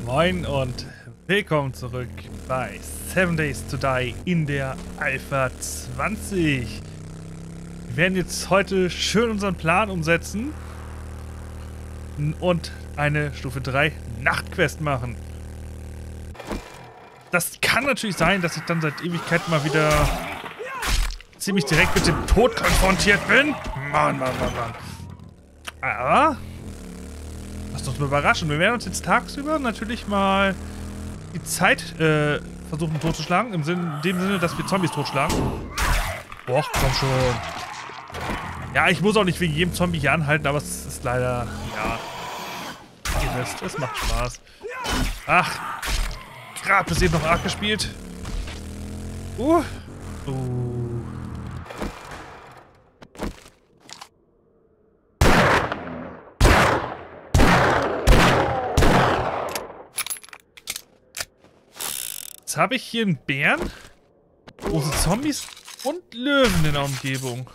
Moin und willkommen zurück bei 7 Days to Die in der Alpha 20. Wir werden jetzt heute schön unseren Plan umsetzen und eine Stufe 3 Nachtquest machen. Das kann natürlich sein, dass ich dann seit Ewigkeit mal wieder ziemlich direkt mit dem Tod konfrontiert bin. Mann. Aber lasst uns mal überraschen. Wir werden uns jetzt tagsüber natürlich mal die Zeit versuchen totzuschlagen. In dem Sinne, dass wir Zombies totschlagen. Och, komm schon. Ja, ich muss auch nicht wegen jedem Zombie hier anhalten, aber es ist leider, ja, ihr wisst, es macht Spaß. Ach, gerade bis eben noch arg gespielt. Jetzt habe ich hier einen Bären, große Zombies und Löwen in der Umgebung.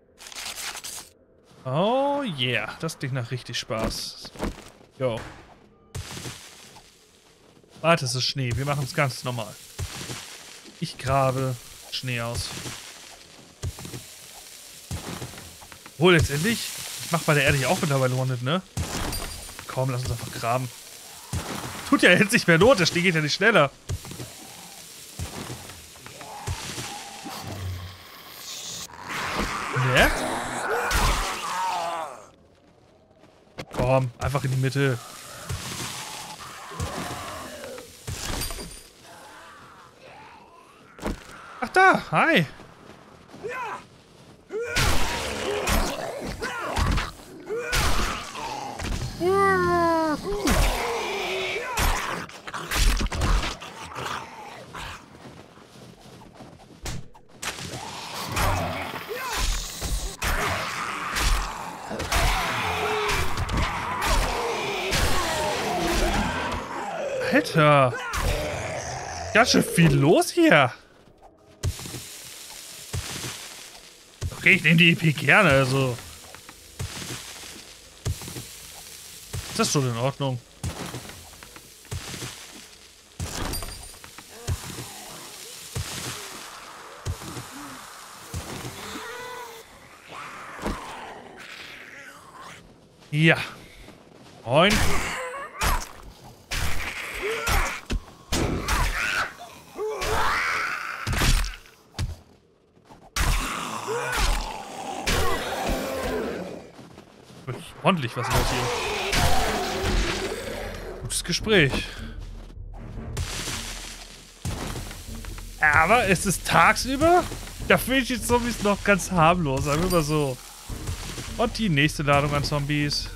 Oh yeah, das klingt nach richtig Spaß. Jo. Warte, es ist Schnee. Wir machen es ganz normal. Ich grabe Schnee aus. Wohl, letztendlich, ich mache bei der Erde hier auch mittlerweile One-Hit, ne? Komm, lass uns einfach graben. Tut ja jetzt nicht mehr Not, der Schnee geht ja nicht schneller. Ne? Komm, einfach in die Mitte. Ach da, hi. Alter. Ganz schön viel los hier. Okay, ich nehme die EP gerne, also. Ist das schon in Ordnung? Ja. Moin. Ordentlich was los hier. Gutes Gespräch. Aber es ist tagsüber. Da finde ich die Zombies noch ganz harmlos, sagen wir mal so. Und die nächste Ladung an Zombies.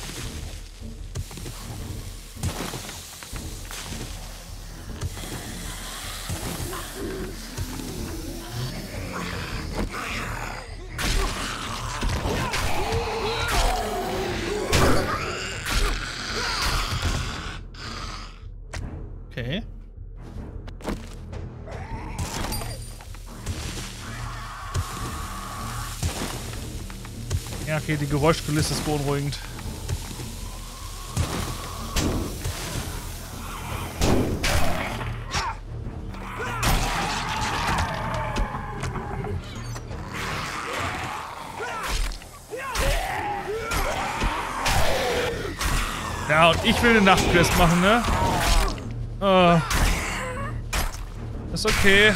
Okay. Ja, okay, die Geräuschkulisse ist beunruhigend. Ja, und ich will eine Nachtquest machen, ne? Ist okay.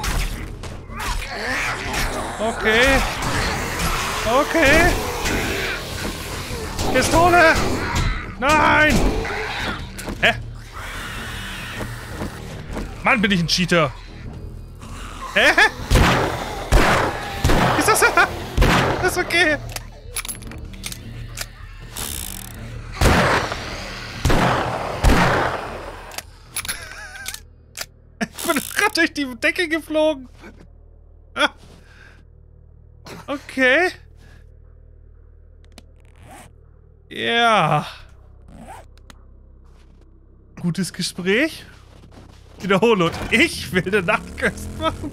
Okay. Pistole! Nein! Hä? Mann, bin ich ein Cheater. Hä? Ist das... Das ist okay. Ich bin gerade durch die Decke geflogen. Okay. Ja. Gutes Gespräch. Wiederholung. Ich will eine Nachtquest machen.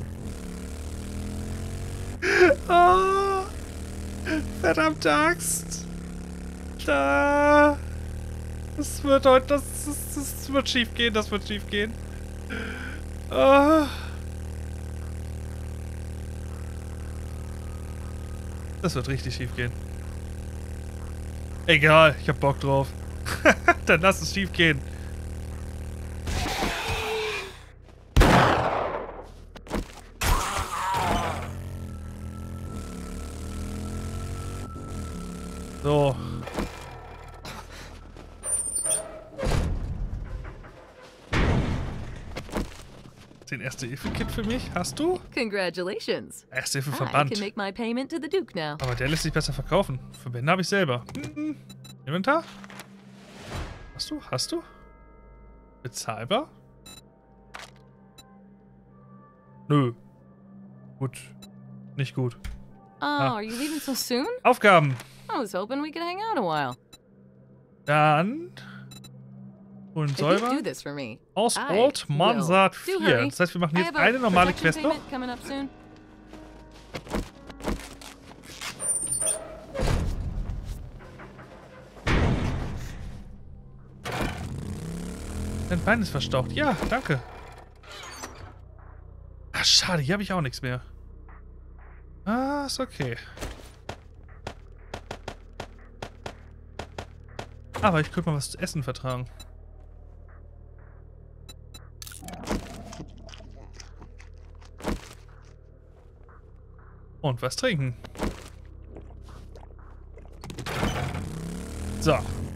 Oh. Verdammte Axt. Da. Das wird heute, das wird schief gehen, das wird schief gehen. Ah. Das wird richtig schief gehen. Egal, ich hab Bock drauf. Dann lass es schief gehen. So. Den Erste-Hilfe-Kit für mich? Hast du? Congratulations. I Erste-Hilfe-Verband. can make my payment to the Duke now. Aber der lässt sich besser verkaufen. Verbände habe ich selber. Inventar? Hast du? Hast du? Bezahlbar? Nö. Gut. Nicht gut. Oh, are you leaving so soon? Aufgaben. I was hoping we could hang out a while. Dann holen If you Säuber do this for me, aus I Old Mansard will. 4. Do hurry. Das heißt, wir machen I jetzt have a eine normale protection Quest noch. payment coming up soon. Dein Bein ist verstaucht. Ja, danke. Ach, schade, hier habe ich auch nichts mehr. Ah, ist okay. Aber ich könnte mal was zu essen vertragen. Und was trinken. So.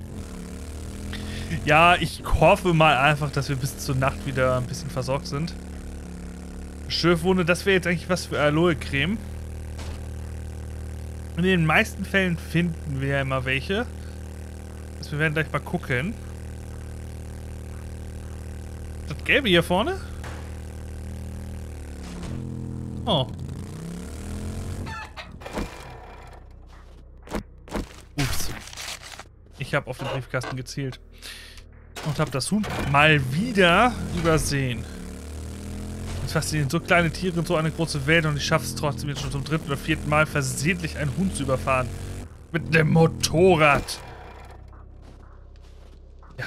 Ja, ich hoffe mal einfach, dass wir bis zur Nacht wieder ein bisschen versorgt sind. Schürfwunde, das wäre jetzt eigentlich was für Aloe-Creme. In den meisten Fällen finden wir ja immer welche. Also wir werden gleich mal gucken. Das Gelbe hier vorne? Oh. Ups. Ich habe auf den Briefkasten gezielt. Und habe das Huhn mal wieder übersehen. Das fasziniert, so kleine Tiere und so eine große Welt und ich schaffe es trotzdem jetzt schon zum 3. oder 4. Mal versehentlich einen Huhn zu überfahren. Mit dem Motorrad. Ja.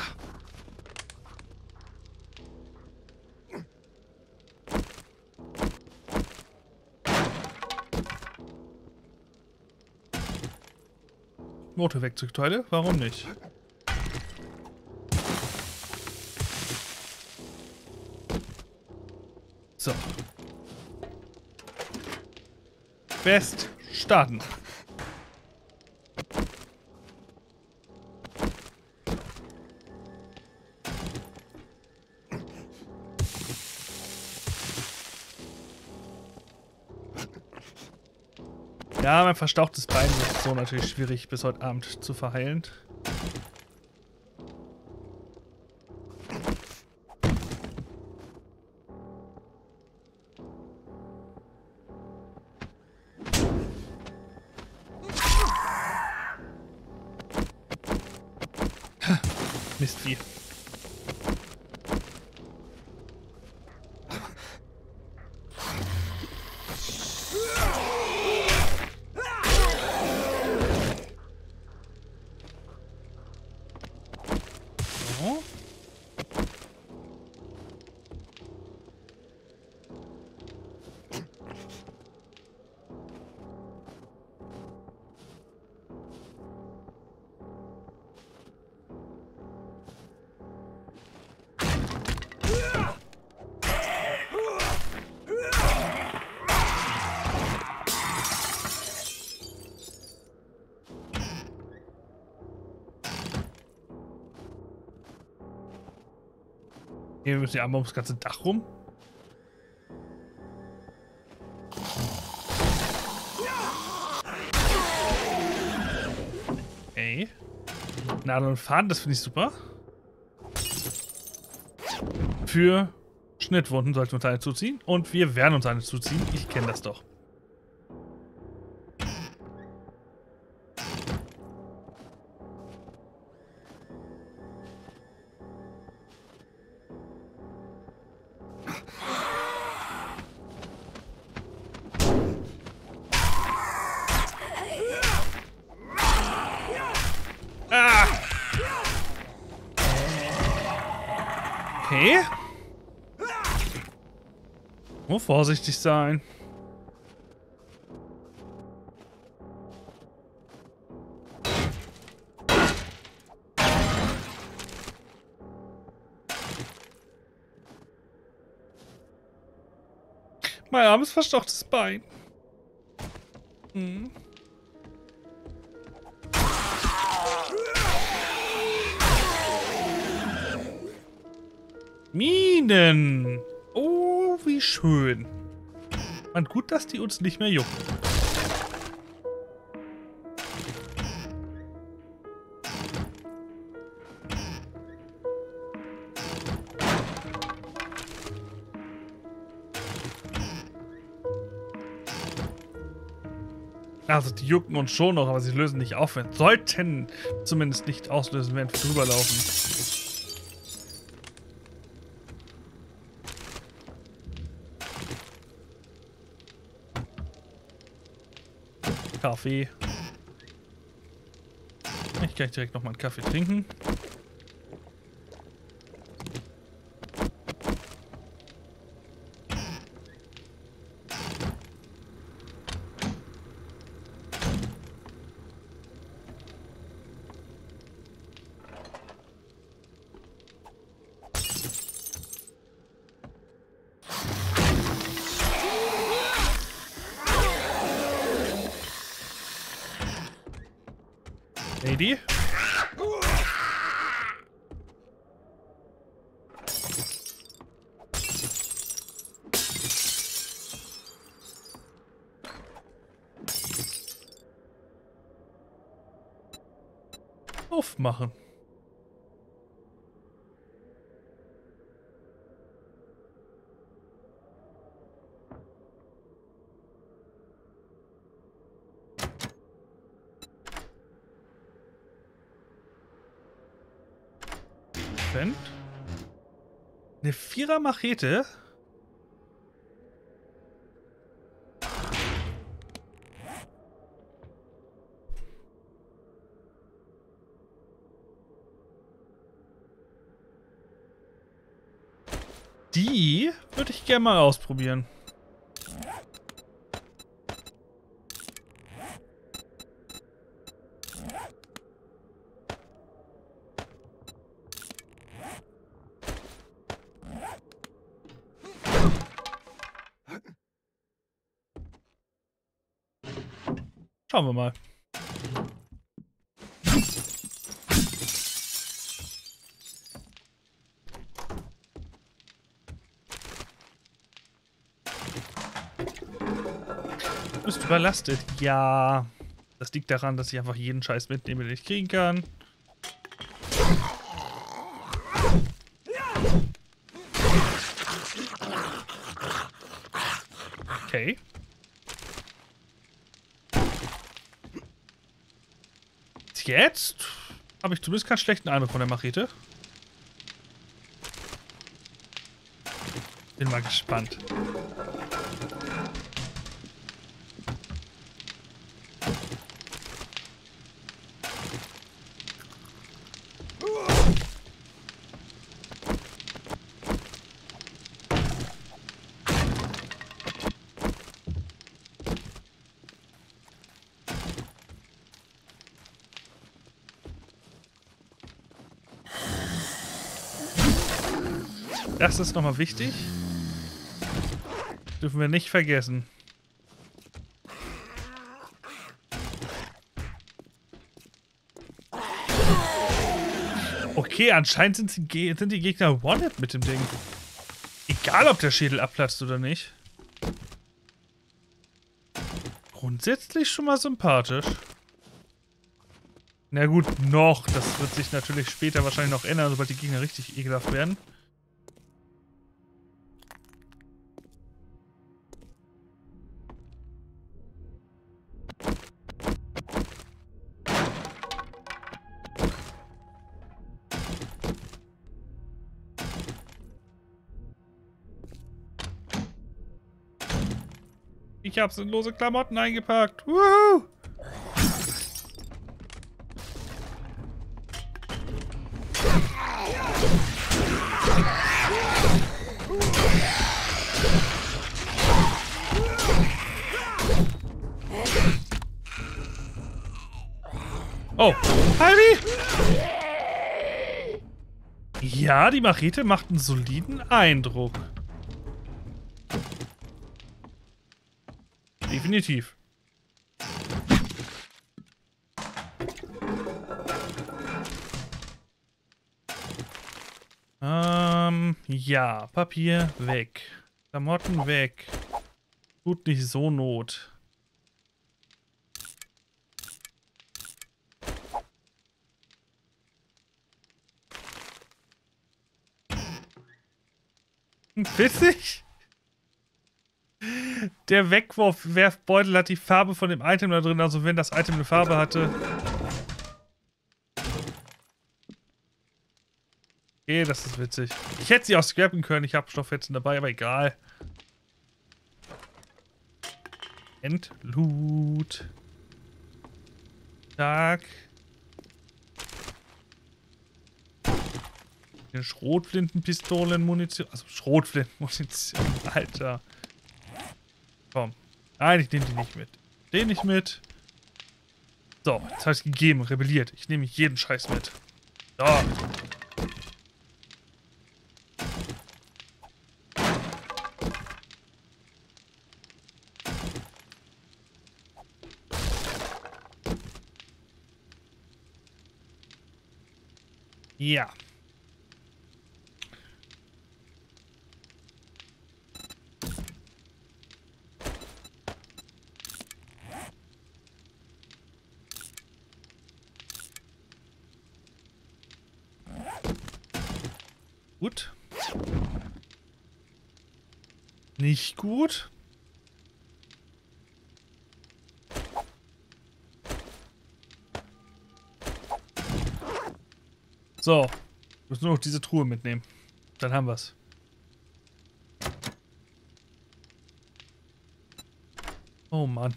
Motorwerkzeugteile? Warum nicht? So. Best starten. Ja, mein verstauchtes Bein ist so natürlich schwierig bis heute Abend zu verheilen. Mistvieh. So. Hier müssen die einmal ums ganze Dach rum. Okay. Nadeln und Faden, das finde ich super. Für Schnittwunden sollten wir uns eine zuziehen. Und wir werden uns eine zuziehen. Ich kenne das doch. Okay. Muss vorsichtig sein. Mein armes, verstauchtes Bein. Hm. Minen. Oh, wie schön. Und gut, dass die uns nicht mehr jucken. Also die jucken uns schon noch, aber sie lösen nicht auf. Sollten zumindest nicht auslösen, während wir drüber laufen. Kaffee. Ich kann direkt noch mal einen Kaffee trinken. Lady. Aufmachen. Eine 4er Machete. Die würde ich gerne mal ausprobieren. Schauen wir mal. Du bist überlastet. Ja. Das liegt daran, dass ich einfach jeden Scheiß mitnehme, den ich kriegen kann. Okay. Jetzt habe ich zumindest keinen schlechten Eindruck von der Machete. Bin mal gespannt. Das ist nochmal wichtig. Dürfen wir nicht vergessen. Okay, anscheinend sind die Gegner One-Hit mit dem Ding. Egal, ob der Schädel abplatzt oder nicht. Grundsätzlich schon mal sympathisch. Na gut, noch. Das wird sich natürlich später wahrscheinlich noch ändern, sobald die Gegner richtig ekelhaft werden. Ich habe sinnlose Klamotten eingepackt. Woohoo! Ja, die Machete macht einen soliden Eindruck. Definitiv. Ja, Papier weg. Klamotten weg. Tut nicht so Not. Witzig. Der Wegwerfbeutel hat die Farbe von dem Item da drin, also wenn das Item eine Farbe hatte. Okay, das ist witzig. Ich hätte sie auch scrappen können, ich habe Stofffetzen dabei, aber egal. Endloot. Tag. Eine Schrotflintenpistolen-Munition. Also Schrotflinten-Munition, Alter. Komm. Nein, ich nehme die nicht mit. Den nicht mit. So, jetzt habe ich es gegeben, rebelliert. Ich nehme jeden Scheiß mit. So. Ja. Gut. Nicht gut. So. Wir müssen nur noch diese Truhe mitnehmen. Dann haben wir's. Oh Mann.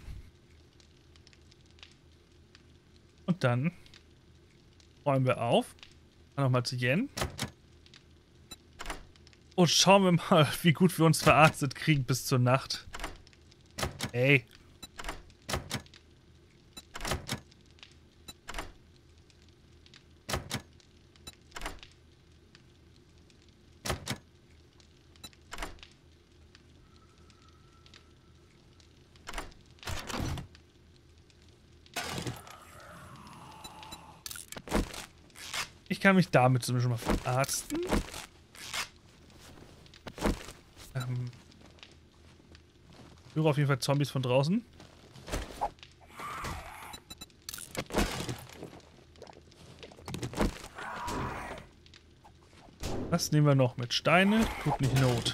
Und dann räumen wir auf. Nochmal zu Yen. Und schauen wir mal, wie gut wir uns verarztet kriegen bis zur Nacht. Ey. Ich kann mich damit zumindest schon mal verarzten. Ich höre auf jeden Fall Zombies von draußen. Was nehmen wir noch mit? Steine? Tut nicht Not.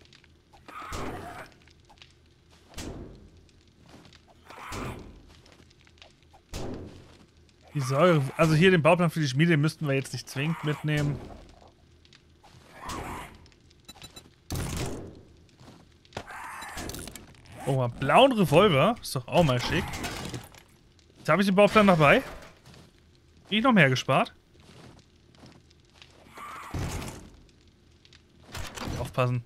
Die Säure. Also hier den Bauplan für die Schmiede müssten wir jetzt nicht zwingend mitnehmen. Oh, mal blauen Revolver. Ist doch auch mal schick. Jetzt habe ich den Bauplan dabei. Krieg ich noch mehr gespart? Aufpassen.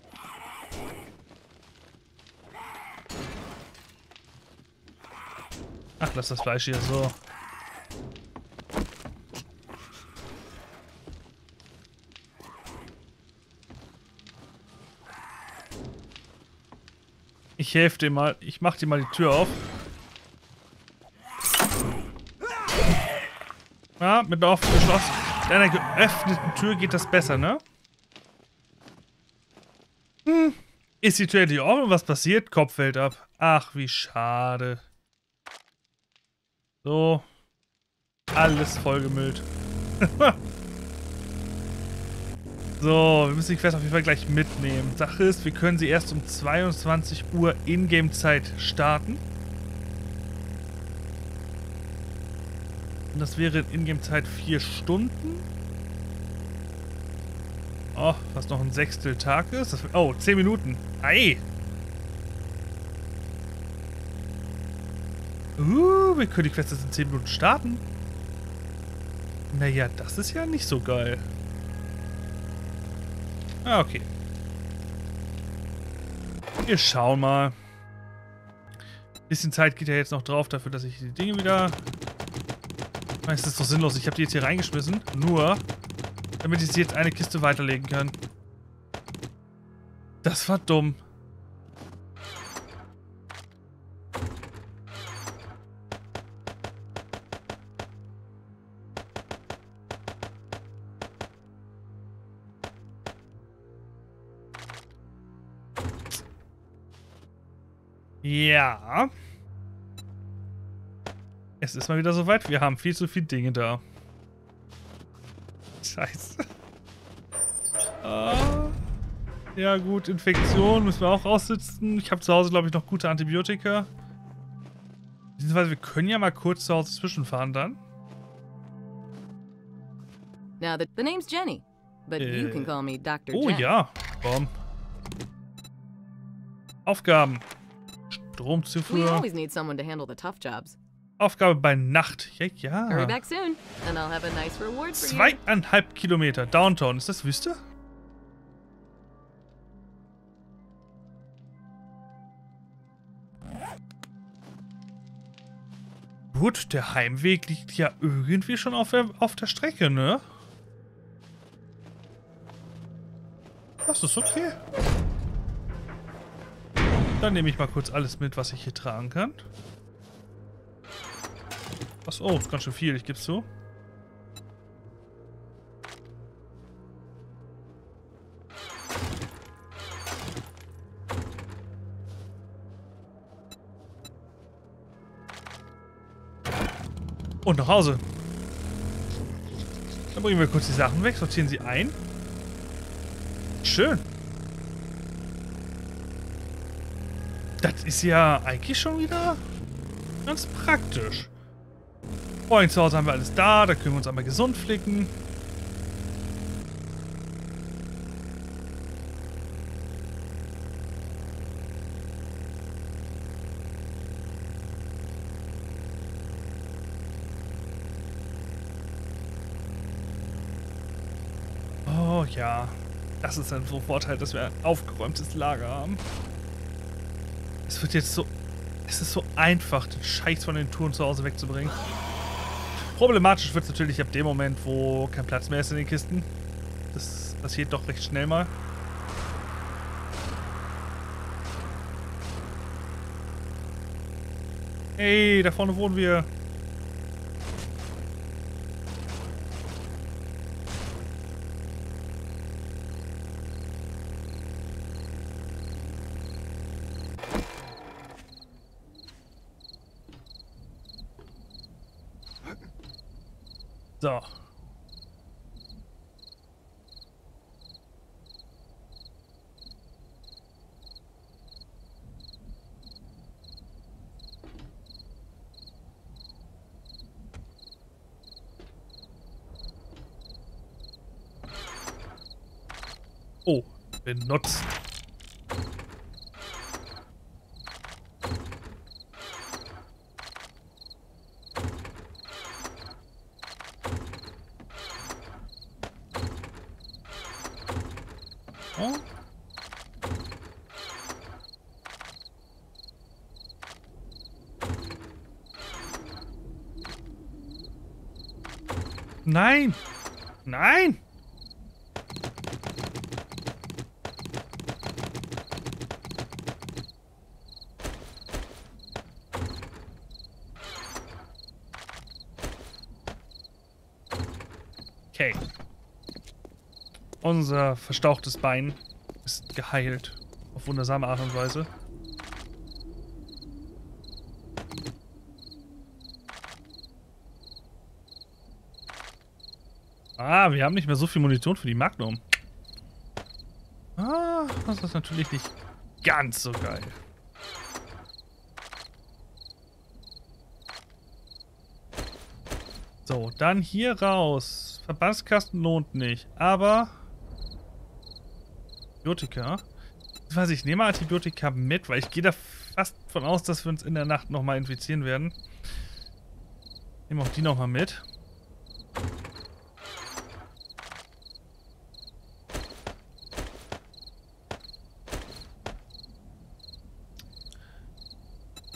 Ach, lass das Fleisch hier so. Ich helfe dir mal. Ich mach dir mal die Tür auf. Ja, mit einer offenen geschlossen. Mit einer geöffneten Tür geht das besser, ne? Ist die Tür endlich offen? Was passiert? Kopf fällt ab. Ach, wie schade. So. Alles vollgemüllt. So, wir müssen die Quest auf jeden Fall gleich mitnehmen. Sache ist, wir können sie erst um 22 Uhr Ingame-Zeit starten. Und das wäre in Ingame-Zeit 4 Stunden. Oh, was noch ein Sechsteltag ist. Oh, 10 Minuten. Ei! Wir können die Quest jetzt in 10 Minuten starten. Naja, das ist ja nicht so geil. Ah, okay. Wir schauen mal. Ein bisschen Zeit geht ja jetzt noch drauf dafür, dass ich die Dinge wieder... Das ist doch sinnlos. Ich habe die jetzt hier reingeschmissen. Nur, Damit ich sie jetzt eine Kiste weiterlegen kann. Das war dumm. Ja. Es ist mal wieder soweit. Wir haben viel zu viele Dinge da. Scheiße. Ja gut, Infektion müssen wir auch raussitzen. Ich habe zu Hause, glaube ich, noch gute Antibiotika. Beziehungsweise wir können ja mal kurz zu Hause zwischenfahren dann. Now, the name's Jenny, but you can call me Dr. Oh Jen. ja. Boom. Aufgaben. We Stromzufuhr. always need someone to handle the tough jobs. Aufgabe bei Nacht. Ja, Hurry ja. back soon, and I'll have a nice reward for you. 2,5 Kilometer. Downtown. Ist das Wüste? Gut, der Heimweg liegt ja irgendwie schon auf der Strecke, ne? Das ist okay. Dann nehme ich mal kurz alles mit, was ich hier tragen kann. Was? Oh, ist ganz schön viel, ich geb's zu. Und nach Hause. Dann bringen wir kurz die Sachen weg, sortieren sie ein. Schön. Das ist ja eigentlich schon wieder ganz praktisch. Vorhin zu Hause haben wir alles da können wir uns einmal gesund flicken. Oh ja, das ist ein so Vorteil, dass wir ein aufgeräumtes Lager haben. Es wird jetzt so... Es ist so einfach, den Scheiß von den Touren zu Hause wegzubringen. Problematisch wird es natürlich ab dem Moment, wo kein Platz mehr ist in den Kisten. Das passiert doch recht schnell mal. Hey, da vorne wohnen wir. So. Oh, benutzt. Oh. Nein! Nein! Okay. Unser verstauchtes Bein ist geheilt. Auf wundersame Art und Weise. Ah, wir haben nicht mehr so viel Munition für die Magnum. Ah, das ist natürlich nicht ganz so geil. So, dann hier raus. Verbandskasten lohnt nicht, aber... Antibiotika. Ich weiß, ich nehme Antibiotika mit, weil ich gehe da fast von aus, dass wir uns in der Nacht nochmal infizieren werden. Nehmen auch die nochmal mit.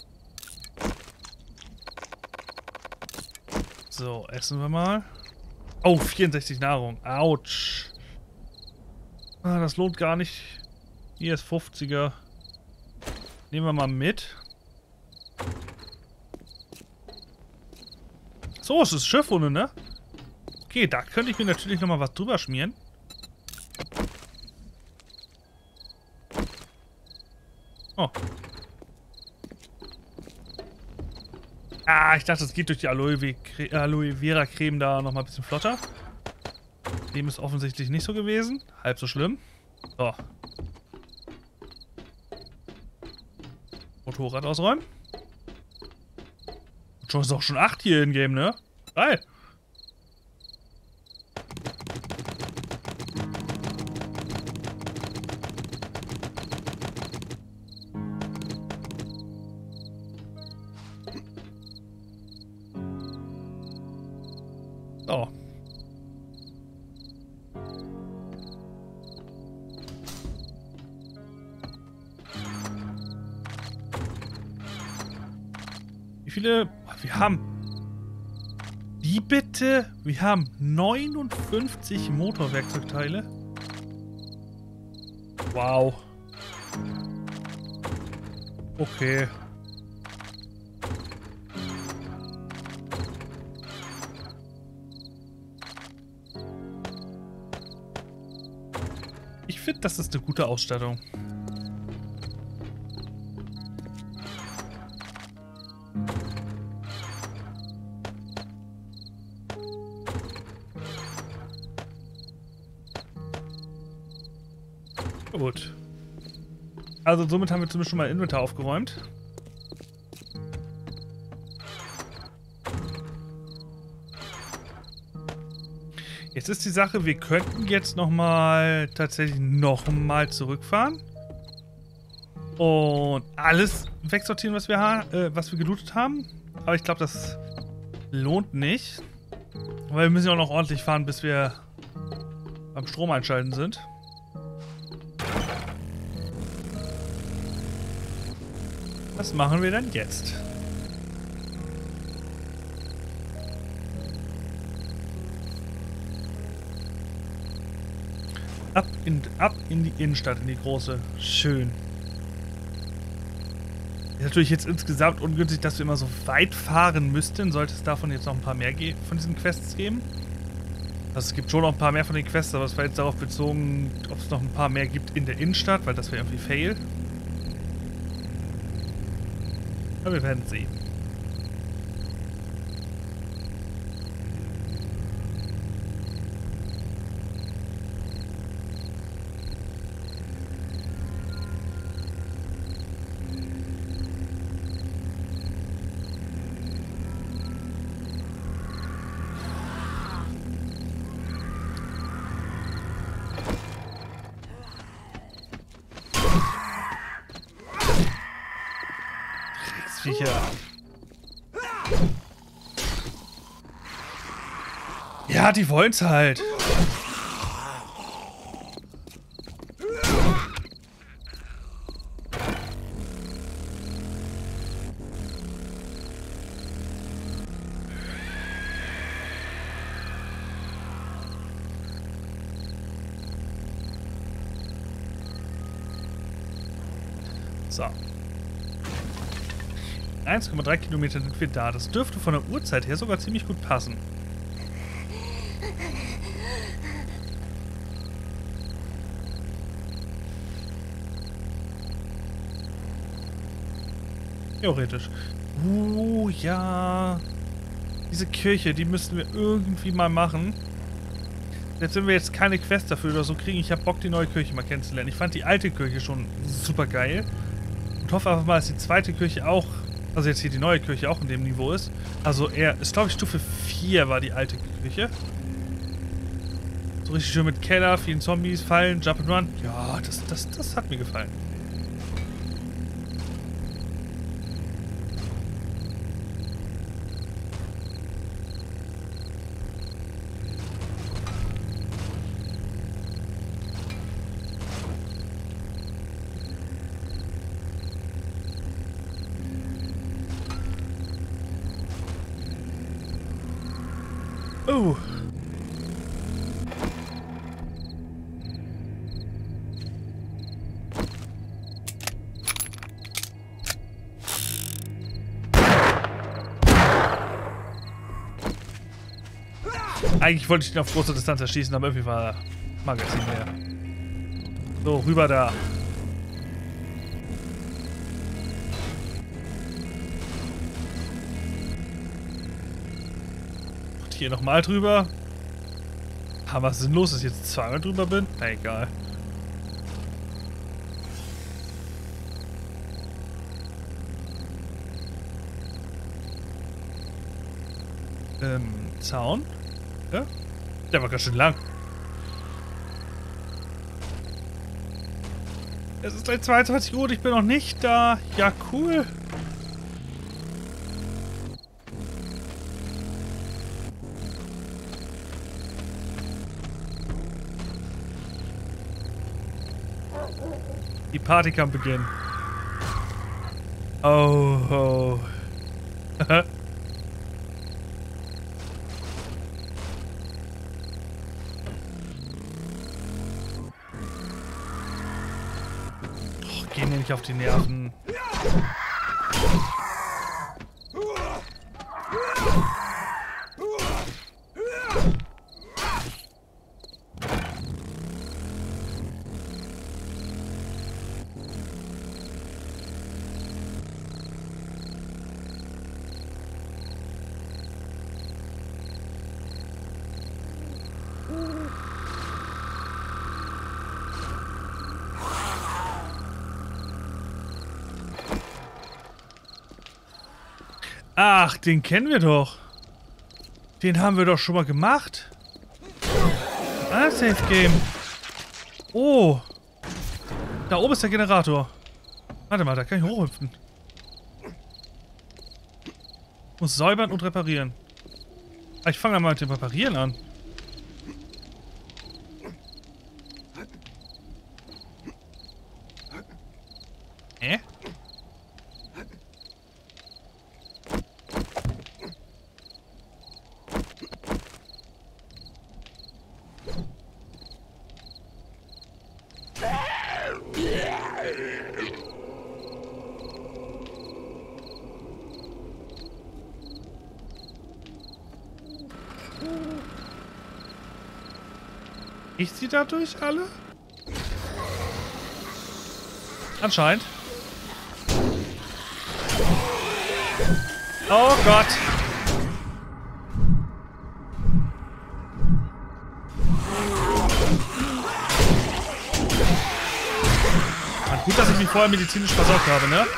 So, essen wir mal. Oh, 64 Nahrung. Autsch. Ah, das lohnt gar nicht. Hier ist 50er. Nehmen wir mal mit. So, es ist Schiffwunde, ne? Okay, da könnte ich mir natürlich nochmal was drüber schmieren. Oh. Ah, ich dachte, es geht durch die Aloe Vera Creme da nochmal ein bisschen flotter. Dem ist offensichtlich nicht so gewesen. Halb so schlimm. So. Motorrad ausräumen. Schon ist auch schon 8 hier im Game, ne? Geil. So. Wie viele? Wir haben... Wie bitte? Wir haben 59 Motorwerkzeugteile. Wow. Okay. Ich finde, das ist eine gute Ausstattung. Gut. Also somit haben wir zumindest schon mal Inventar aufgeräumt. Jetzt ist die Sache, wir könnten jetzt nochmal tatsächlich nochmal zurückfahren. Und alles wegsortieren, was wir gelootet haben. Aber ich glaube, das lohnt nicht. Weil wir müssen ja auch noch ordentlich fahren, bis wir beim Strom einschalten sind. Was machen wir denn jetzt? Ab in die Innenstadt, in die große. Schön. Ist natürlich jetzt insgesamt ungünstig, dass wir immer so weit fahren müssten. Sollte es davon jetzt noch ein paar mehr von diesen Quests geben? Also es gibt schon noch ein paar mehr von den Quests, aber es war jetzt darauf bezogen, ob es noch ein paar mehr gibt in der Innenstadt, weil das wäre irgendwie fail. Aber wir werden sehen. Viecher. Ja, die wollen's halt. So. 1,3 Kilometer sind wir da. Das dürfte von der Uhrzeit her sogar ziemlich gut passen. Theoretisch. Ja. Diese Kirche, die müssen wir irgendwie mal machen. Selbst wenn wir jetzt keine Quest dafür oder so kriegen, ich habe Bock, die neue Kirche mal kennenzulernen. Ich fand die alte Kirche schon super geil. Und hoffe einfach mal, dass die zweite Kirche auch, also jetzt hier die neue Kirche auch in dem Niveau ist. Also ist, glaube ich, Stufe 4 war die alte Kirche. So richtig schön mit Keller, vielen Zombies, Fallen, Jump and Run. Ja, das hat mir gefallen. Oh. Eigentlich wollte ich ihn auf große Distanz erschießen, aber irgendwie war Magazin leer. So, rüber da. Und hier nochmal drüber. Aber was ist denn los, dass ich jetzt zweimal drüber bin? Na egal. Zaun? Ja? Der war ganz schön lang. Es ist gleich 22 Uhr und ich bin noch nicht da. Ja, cool. Die Party kann beginnen. Oh, oh. Geh mir nicht auf die Nerven. Ach, den kennen wir doch. Den haben wir doch schon mal gemacht. Ah, Safe Game. Oh. Da oben ist der Generator. Warte mal, da kann ich hochhüpfen. Muss säubern und reparieren. Ah, ich fange mal mit dem Reparieren an. Ich sie dadurch alle? Anscheinend. Oh Gott. Gut, dass ich mich vorher medizinisch versorgt habe, ne?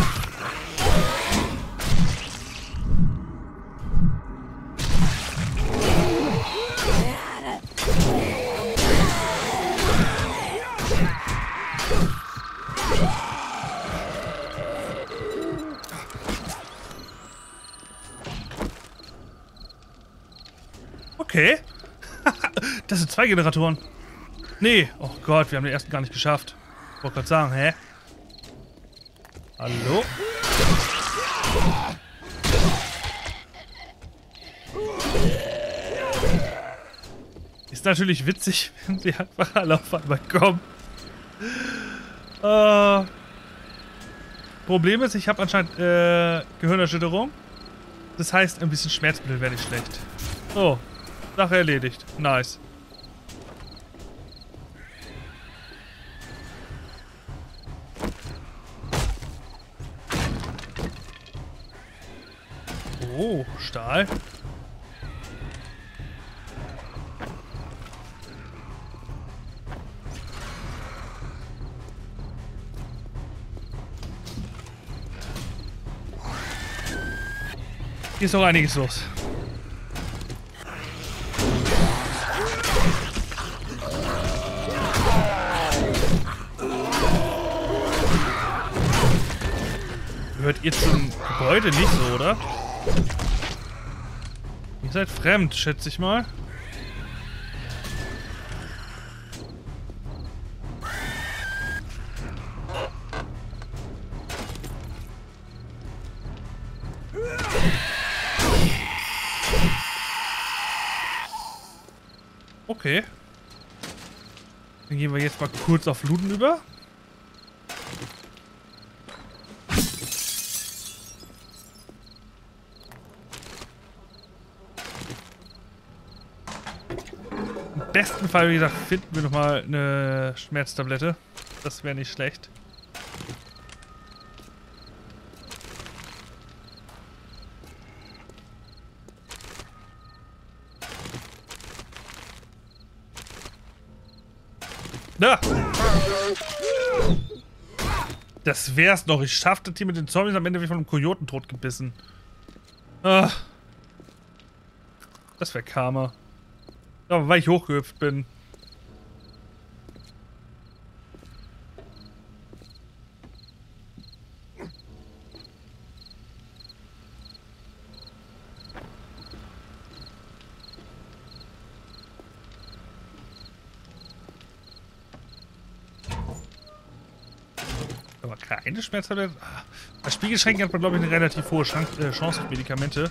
Okay. Das sind 2 Generatoren. Nee. Oh Gott, wir haben den ersten gar nicht geschafft. Ich wollte gerade sagen, hä? Hallo? Ist natürlich witzig, wenn sie einfach alle auf einmal kommen. Problem ist, ich habe anscheinend Gehirnerschütterung. Das heißt, ein bisschen Schmerzmittel wäre nicht schlecht. So, Sache erledigt. Nice. Oh, Stahl. Hier ist noch einiges los. Gehört ihr zum Gebäude nicht so, oder? Ihr seid fremd, schätze ich mal. Okay. Dann gehen wir jetzt mal kurz auf Looten über. besten Fall, wie gesagt, finden wir nochmal eine Schmerztablette. Das wäre nicht schlecht. Da! Das wär's noch. Ich schaffte das hier mit den Zombies, am Ende wie von einem Kojoten totgebissen. Ah. Das wäre Karma. Ja, weil ich hochgehüpft bin. Aber keine Schmerztablette. Das Spiegelschränke hat man, glaube ich, eine relativ hohe Chance auf Medikamente.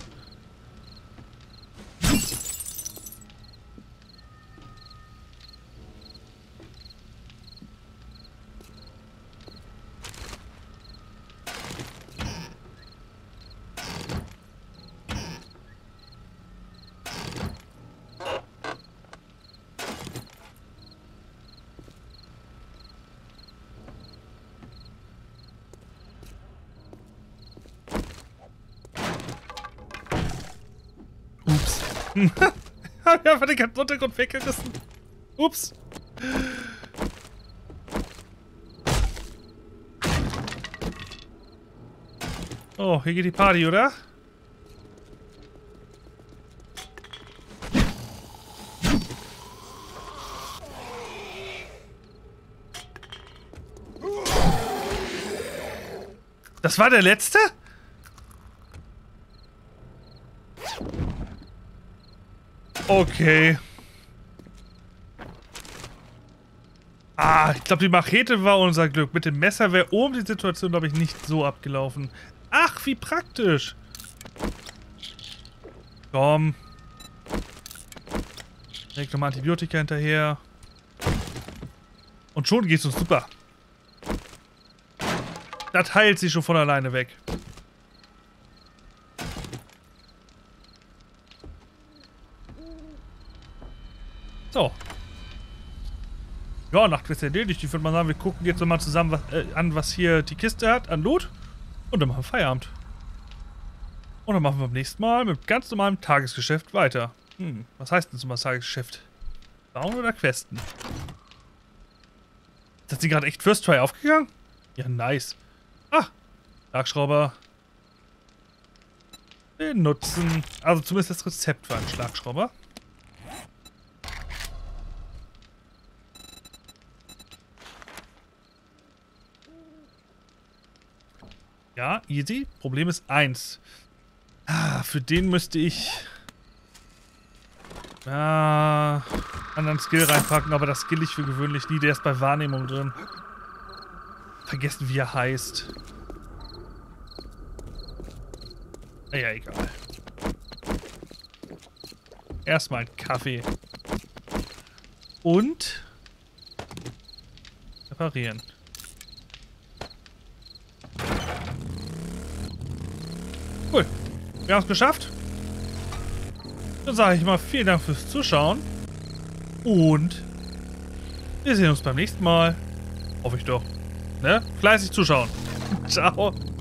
Hab ich einfach den ganzen Untergrund weggerissen. Ups. Oh, hier geht die Party, oder? Das war der letzte? Okay. Ah, ich glaube, die Machete war unser Glück. Mit dem Messer wäre oben die Situation, glaube ich, nicht so abgelaufen. Ach, wie praktisch. Komm. Direkt nochmal Antibiotika hinterher. Und schon geht's uns super. Das heilt sich schon von alleine weg. So. Ja, Nachtquest erledigt. Ich würde mal sagen, wir gucken jetzt nochmal zusammen was hier die Kiste hat, an Loot. Und dann machen wir Feierabend. Und dann machen wir beim nächsten Mal mit ganz normalem Tagesgeschäft weiter. Was heißt denn so mal Tagesgeschäft? Bauen oder Questen? Ist das die gerade echt First Try aufgegangen? Ja, nice. Ah, Schlagschrauber. Benutzen. Also zumindest das Rezept für einen Schlagschrauber. Ja, easy. Problem ist 1. Ah, für den müsste ich anderen Skill reinpacken, aber das skill ich für gewöhnlich nie. Der ist bei Wahrnehmung drin. Vergessen, wie er heißt. Ja, egal. Erstmal ein Kaffee. Und reparieren. Cool. Wir haben es geschafft. Dann sage ich mal vielen Dank fürs Zuschauen. Und wir sehen uns beim nächsten Mal. Hoffe ich doch. Ne? Fleißig zuschauen. Ciao.